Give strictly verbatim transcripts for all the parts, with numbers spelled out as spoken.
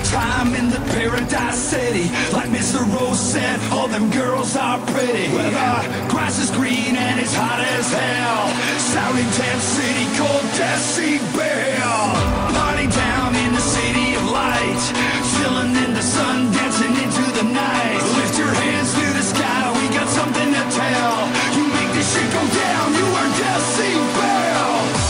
time in the paradise city. Like Mister Rose said, all them girls are pretty. Well, the grass is green and it's hot as hell. Sounding Tent City called Decibel. Party down in the city of light, chilling in the sun, dancing into the night. Lift your hands to the sky, we got something to tell. You make this shit go down, you are Decibel.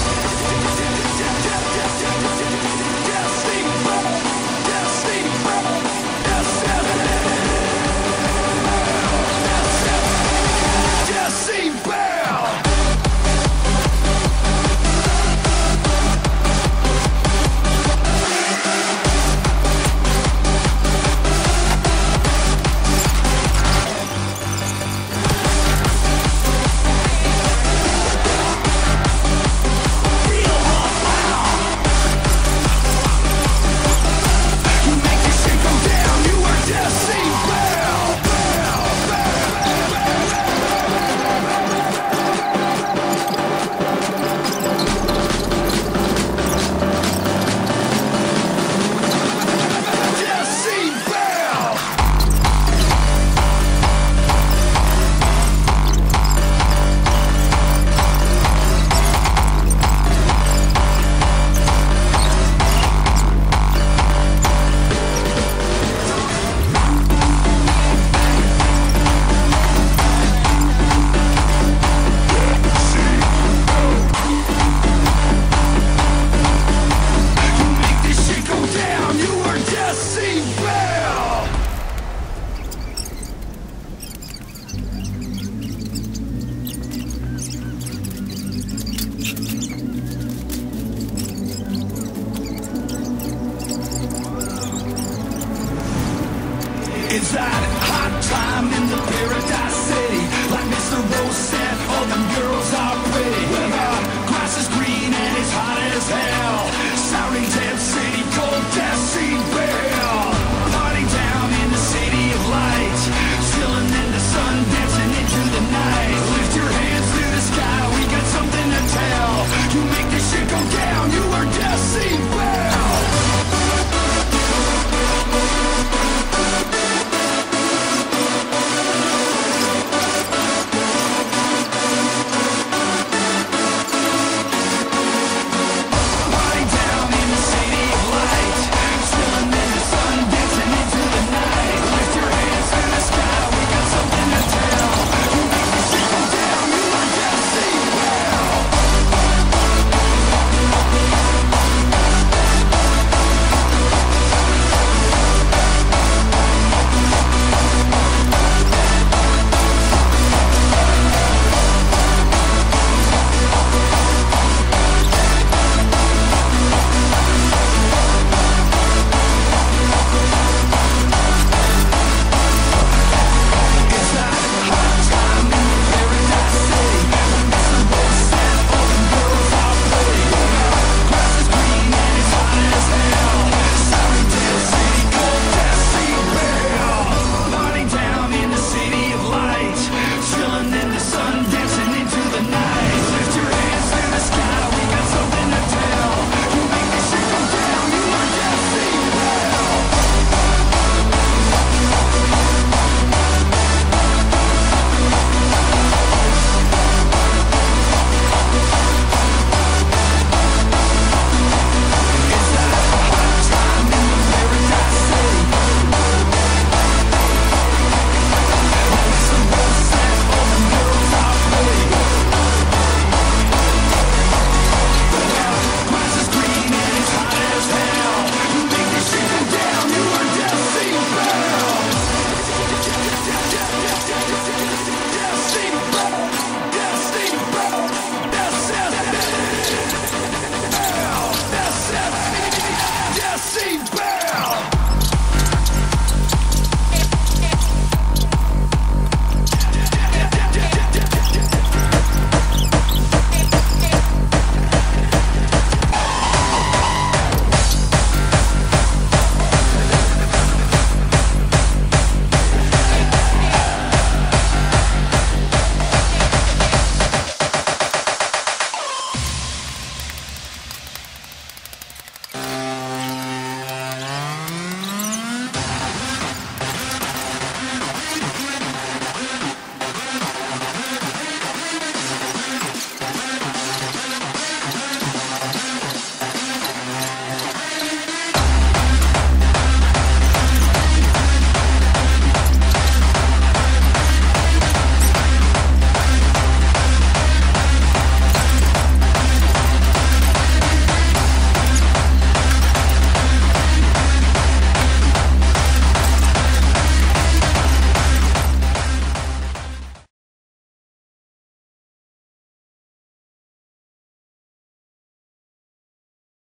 It's that hot time in the paradise city. Like Mister Rose said, all them girls are